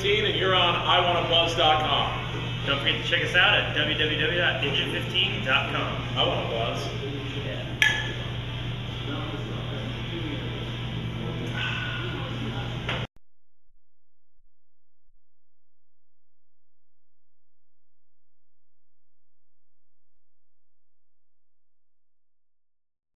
Digit15, and you're on iwannabuzz.com. Don't forget to check us out at www.digit15.com. I want to buzz.